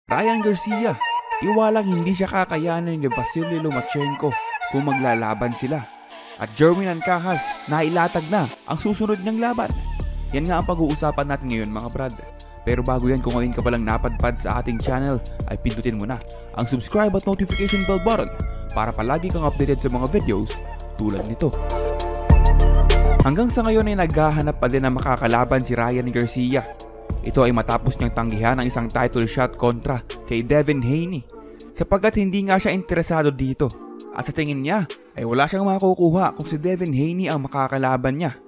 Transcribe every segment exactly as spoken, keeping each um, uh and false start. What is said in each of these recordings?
Ryan Garcia, tiwalang hindi siya kakayanin ni Vasily Lomachenko kung maglalaban sila. At Jerwin Ancajas, nailatag na ang susunod niyang laban. Yan nga ang pag-uusapan natin ngayon mga brad. Pero bago yan, kung ngayon ka palang napadpad sa ating channel, ay pindutin mo na ang subscribe at notification bell button para palagi kang updated sa mga videos tulad nito. Hanggang sa ngayon ay naghahanap pa din na makakalaban si Ryan Garcia. Ito ay matapos niyang tanggihan ang isang title shot kontra kay Devin Haney, sapagkat hindi nga siya interesado dito. At sa tingin niya ay wala siyang makukuha kung si Devin Haney ang makakalaban niya.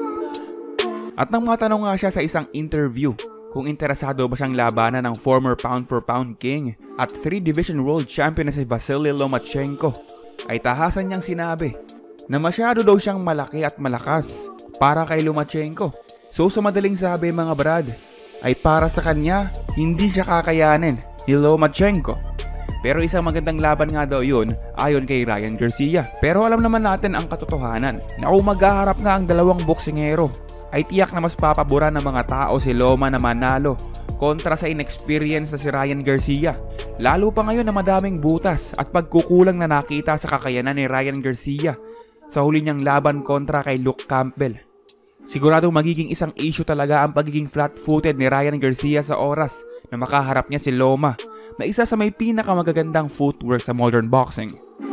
At nang matanong nga siya sa isang interview kung interesado ba siyang labanan ng former pound for pound king at three division world champion na si Vasily Lomachenko, ay tahasan niyang sinabi na masyado daw siyang malaki at malakas para kay Lomachenko. So sa madaling sabi mga brad, ay para sa kanya hindi siya kakayanin ni Lomachenko. Pero isang magandang laban nga daw yun ayon kay Ryan Garcia. Pero alam naman natin ang katotohanan na kung maghaharap nga ang dalawang boksingero, ay tiyak na mas papaboran ng mga tao si Loma na manalo kontra sa inexperience na si Ryan Garcia. Lalo pa ngayon na madaming butas at pagkukulang na nakita sa kakayanan ni Ryan Garcia sa huli niyang laban kontra kay Luke Campbell. Siguradong magiging isang issue talaga ang pagiging flat-footed ni Ryan Garcia sa oras na makaharap niya si Loma, na isa sa may pinakamagagandang footwork sa modern boxing.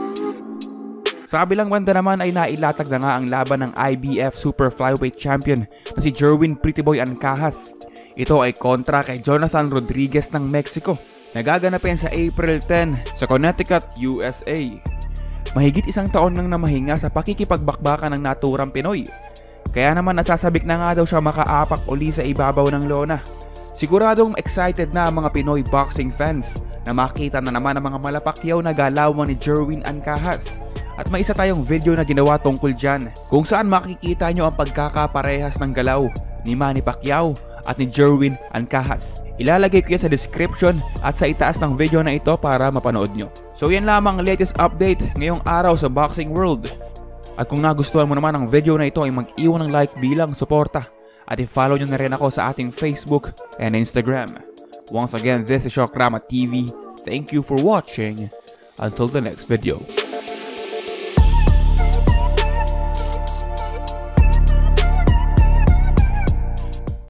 Sa kabilang banda naman ay nailatag na nga ang laban ng I B F Super Flyweight Champion na si Jerwin Pretty Boy Ancajas. Ito ay kontra kay Jonathan Rodriguez ng Mexico, na gaganapin sa April tenth sa Connecticut, U S A. Mahigit isang taon nang namahinga sa pakikipagbakbakan ng naturang Pinoy. Kaya naman nasasabik na nga daw siya makaapak uli sa ibabaw ng lona. Siguradong excited na ang mga Pinoy boxing fans na makita na naman ang mga malapakyaw na galawan ni Jerwin Ancajas. At may isa tayong video na ginawa tungkol dyan, kung saan makikita nyo ang pagkakaparehas ng galaw ni Manny Pacquiao at ni Jerwin Ancajas. Ilalagay ko yan sa description at sa itaas ng video na ito para mapanood nyo. So yan lamang ang latest update ngayong araw sa boxing world. At kung nagustuhan mo naman ang video na ito ay mag-iwan ng like bilang suporta. At i-follow nyo na rin ako sa ating Facebook and Instagram. Once again, this is Shokrama T V. Thank you for watching. Until the next video.